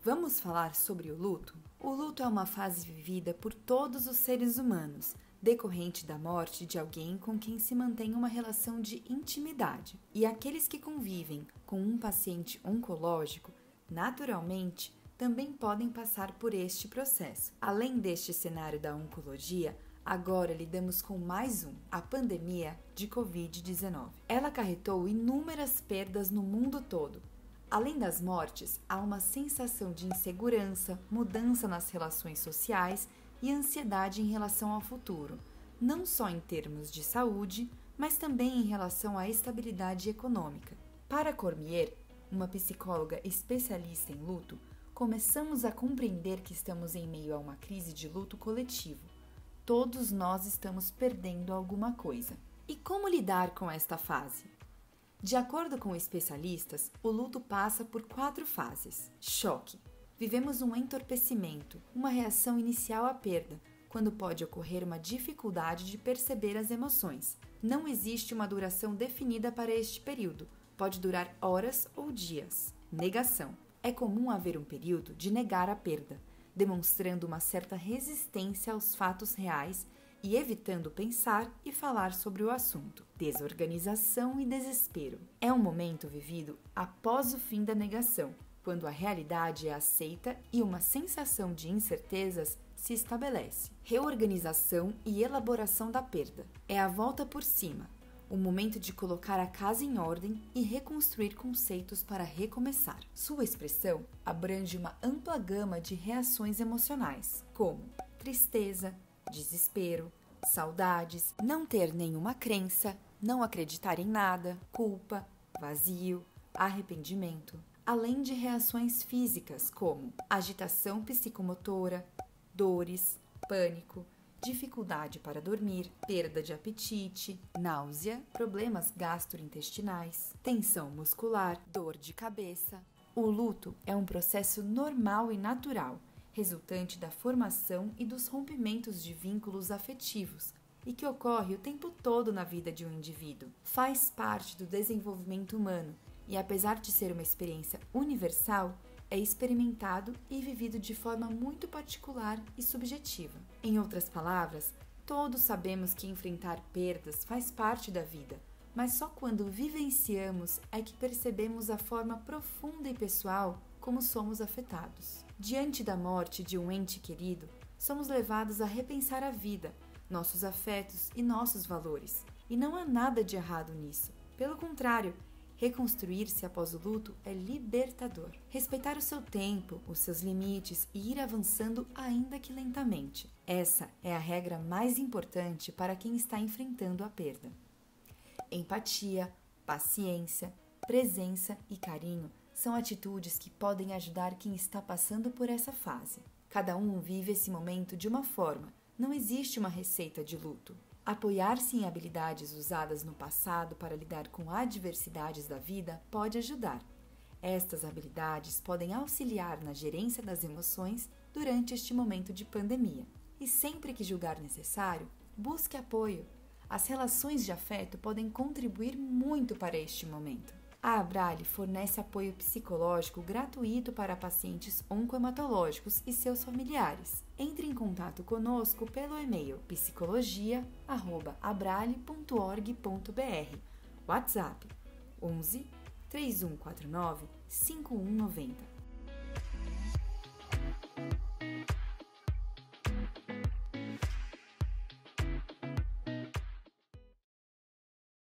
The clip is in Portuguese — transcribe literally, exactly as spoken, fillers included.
Vamos falar sobre o luto? O luto é uma fase vivida por todos os seres humanos, decorrente da morte de alguém com quem se mantém uma relação de intimidade. E aqueles que convivem com um paciente oncológico, naturalmente, também podem passar por este processo. Além deste cenário da oncologia, agora lidamos com mais um, a pandemia de covid dezenove. Ela acarretou inúmeras perdas no mundo todo. Além das mortes, há uma sensação de insegurança, mudança nas relações sociais e ansiedade em relação ao futuro, não só em termos de saúde, mas também em relação à estabilidade econômica. Para Cormier, uma psicóloga especialista em luto, começamos a compreender que estamos em meio a uma crise de luto coletivo. Todos nós estamos perdendo alguma coisa. E como lidar com esta fase? De acordo com especialistas, o luto passa por quatro fases. Choque. Vivemos um entorpecimento, uma reação inicial à perda, quando pode ocorrer uma dificuldade de perceber as emoções. Não existe uma duração definida para este período, pode durar horas ou dias. Negação. É comum haver um período de negar a perda, demonstrando uma certa resistência aos fatos reais e evitando pensar e falar sobre o assunto. Desorganização e desespero. É um momento vivido após o fim da negação, quando a realidade é aceita e uma sensação de incertezas se estabelece. Reorganização e elaboração da perda. É a volta por cima, o momento de colocar a casa em ordem e reconstruir conceitos para recomeçar. Sua expressão abrange uma ampla gama de reações emocionais, como tristeza, desespero, saudades, não ter nenhuma crença, não acreditar em nada, culpa, vazio, arrependimento, além de reações físicas como agitação psicomotora, dores, pânico, dificuldade para dormir, perda de apetite, náusea, problemas gastrointestinais, tensão muscular, dor de cabeça. O luto é um processo normal e natural, resultante da formação e dos rompimentos de vínculos afetivos, e que ocorre o tempo todo na vida de um indivíduo. Faz parte do desenvolvimento humano e, apesar de ser uma experiência universal, é experimentado e vivido de forma muito particular e subjetiva. Em outras palavras, todos sabemos que enfrentar perdas faz parte da vida, mas só quando vivenciamos é que percebemos a forma profunda e pessoal como somos afetados. Diante da morte de um ente querido, somos levados a repensar a vida, nossos afetos e nossos valores. E não há nada de errado nisso. Pelo contrário, reconstruir-se após o luto é libertador. Respeitar o seu tempo, os seus limites e ir avançando ainda que lentamente. Essa é a regra mais importante para quem está enfrentando a perda. Empatia, paciência, presença e carinho são atitudes que podem ajudar quem está passando por essa fase. Cada um vive esse momento de uma forma, não existe uma receita de luto. Apoiar-se em habilidades usadas no passado para lidar com adversidades da vida pode ajudar. Estas habilidades podem auxiliar na gerência das emoções durante este momento de pandemia. E sempre que julgar necessário, busque apoio. As relações de afeto podem contribuir muito para este momento. A Abrale fornece apoio psicológico gratuito para pacientes oncohematológicos e seus familiares. Entre em contato conosco pelo e-mail psicologia arroba abrale ponto org ponto br, WhatsApp onze, três um quatro nove, cinco um nove zero.